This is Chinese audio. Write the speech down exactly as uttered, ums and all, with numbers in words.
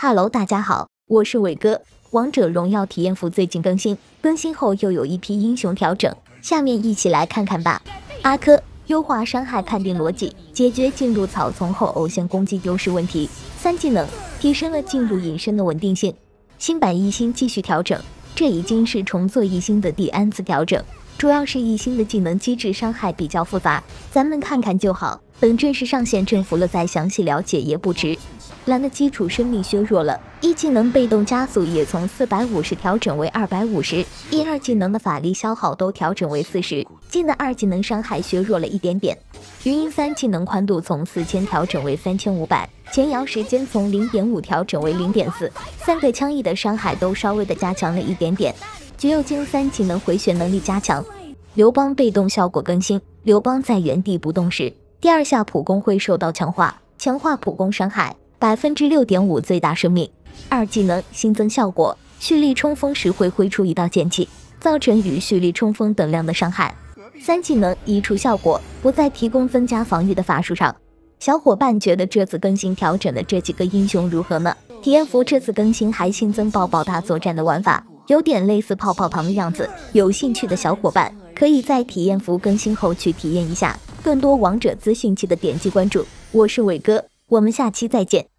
Hello， 大家好，我是伟哥。王者荣耀体验服最近更新，更新后又有一批英雄调整，下面一起来看看吧。阿珂优化伤害判定逻辑，解决进入草丛后偶像攻击丢失问题。三技能提升了进入隐身的稳定性。新版一星继续调整，这已经是重做一星的第 N 次调整，主要是一星的技能机制伤害比较复杂，咱们看看就好。等正式上线征服了再详细了解也不迟。蓝的基础生命削弱了，一技能被动加速也从四百五十调整为二百五十，一二技能的法力消耗都调整为四十，金的二技能伤害削弱了一点点。云鹰三技能宽度从四千调整为三千五百，前摇时间从 零点五 调整为 零点四， 三个枪翼的伤害都稍微的加强了一点点。橘右京三技能回旋能力加强。刘邦被动效果更新，刘邦在原地不动时，第二下普攻会受到强化，强化普攻伤害百分之六点五 最大生命。二技能新增效果，蓄力冲锋时会挥出一道剑气，造成与蓄力冲锋等量的伤害。三技能移除效果，不再提供增加防御的法术上。小伙伴觉得这次更新调整的这几个英雄如何呢？体验服这次更新还新增抱抱大作战的玩法，有点类似泡泡糖的样子，有兴趣的小伙伴可以在体验服更新后去体验一下。更多王者资讯记得点击关注，我是伟哥，我们下期再见。